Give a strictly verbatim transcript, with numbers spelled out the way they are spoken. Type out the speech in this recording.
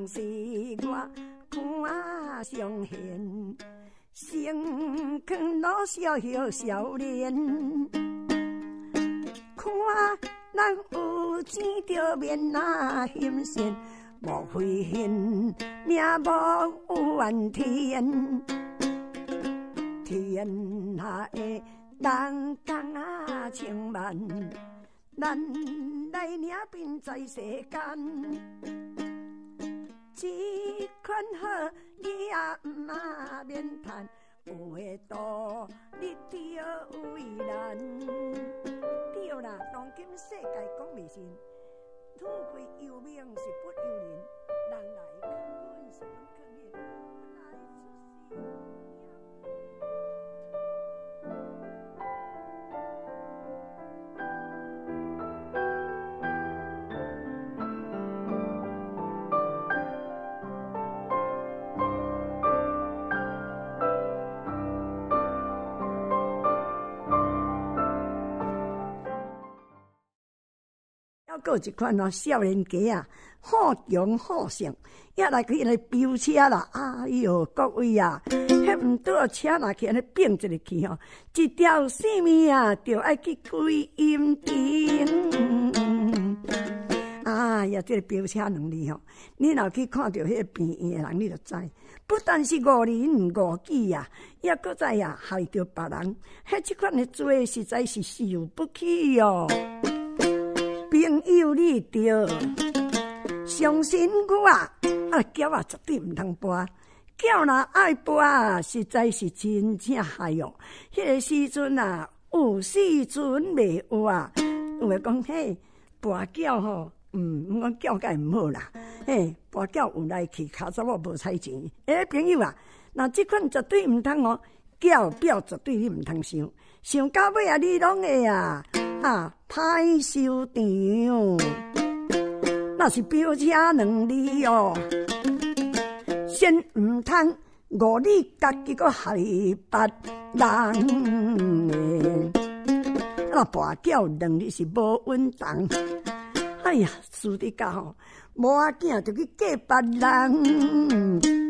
当时我看上贤，成康老小小少年，看人有钱着免那嫌善，莫非现命无有怨天，天下的人工啊千万，咱来领兵在世间。这款好，你也毋嘛免叹，有的道你着为难。对啦，当今世界讲迷信，土贵有名是不由人，人来看阮是不可怜，本来出世。还有一款哦，少年家啊，好强好胜，也来去来飙车啦！哎哟，各位啊，迄毋倒车若去安尼并一个去吼，一条性命啊，着爱去归阴间。啊呀，这个飙车能力吼，你若去看到迄个边缘的人，你就知，不但是误人误己啊，也搁再啊害着别人，迄即款的罪实在是受不起哦。朋友，你着相信我啊！啊，脚啊绝对毋通拔，脚若爱拔，实在是真正害哦。迄个时阵啊，有时阵袂有啊。有诶讲，嘿，拔脚吼，嗯，毋讲脚该毋好啦。嘿，拔脚有来去，骹查某无彩钱。诶，朋友啊，那即款绝对毋通哦，脚表绝对你毋通想，想到尾啊，你拢会啊。啊，歹收场，那是飙车两字哦。先唔通误你家己，个害别人。那跋筊两字是无稳当。哎呀，输伫家吼，无仔囝就去嫁别人。